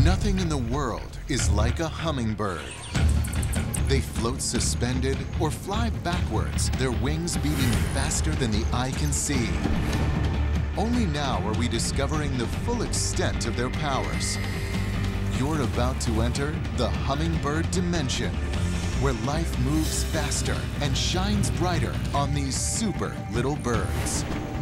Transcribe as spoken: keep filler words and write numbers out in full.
Nothing in the world is like a hummingbird. They float suspended or fly backwards, their wings beating faster than the eye can see. Only now are we discovering the full extent of their powers. You're about to enter the hummingbird dimension, where life moves faster and shines brighter on these super little birds.